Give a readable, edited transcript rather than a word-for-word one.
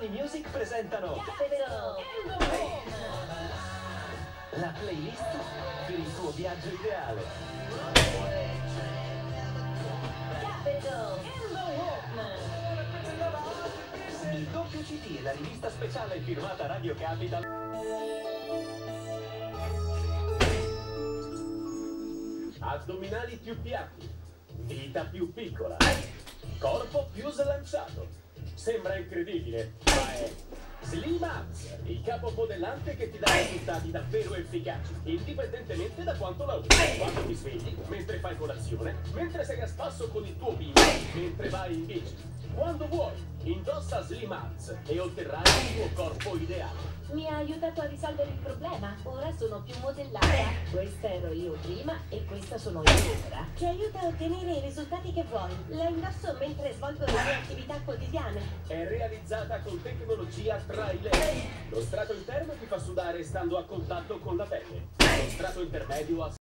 Sony Music presentano la playlist per il tuo viaggio ideale. Il doppio CD e la rivista speciale firmata Radio Capital. Addominali più piatti, vita più piccola, corpo più slanciato. Sembra incredibile, ma è Slim Abs, il capo modellante che ti dà risultati davvero efficaci, indipendentemente da quanto la usi. Quando ti svegli, mentre fai colazione, mentre sei a spasso con il tuo bimbo, mentre vai in bici. Quando vuoi, indossa Slim Abs e otterrai il tuo corpo ideale. Mi ha aiutato a risolvere il problema. Ora sono più modellata. Questa ero io prima e questa sono io ora. Ti aiuta a ottenere i risultati che vuoi. La indosso mentre svolgo le mie attività quotidiane. È realizzata con tecnologia Tri-Layer. Lo strato interno ti fa sudare stando a contatto con la pelle. Lo strato intermedio